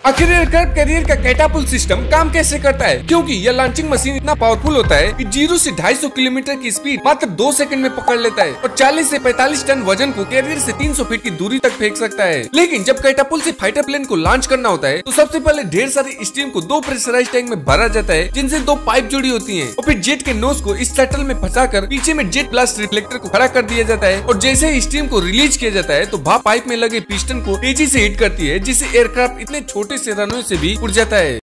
आखिर aircraft carrier का catapult system काम कैसे करता है, क्योंकि यह लॉन्चिंग मशीन इतना पावरफुल होता है कि 0 से 250 किलोमीटर की स्पीड मात्र 2 सेकंड में पकड़ लेता है और 40 से 45 टन वजन को कैरियर से 300 फीट की दूरी तक फेंक सकता है। लेकिन जब कैटापुल्ट से फाइटर प्लेन को लॉन्च करना होता है तो सबसे पहले ढेर सारी स्टीम को 2 प्रेशराइज टैंक में भरा जाता है, जिनसे 2 पाइप जुड़ी होती है, और फिर जेट के नोज को इस शटल में फंसाकर पीछे में जेट ब्लास्ट रिफ्लेक्टर को खड़ा कर दिया जाता है, और जैसे ही स्टीम को रिलीज किया जाता है तो भाप पाइप में लगे पिस्टन को तेजी से हिट करती है, जिससे एयरक्राफ्ट इतने छोटे से रनवे से भी उड़ जाता है।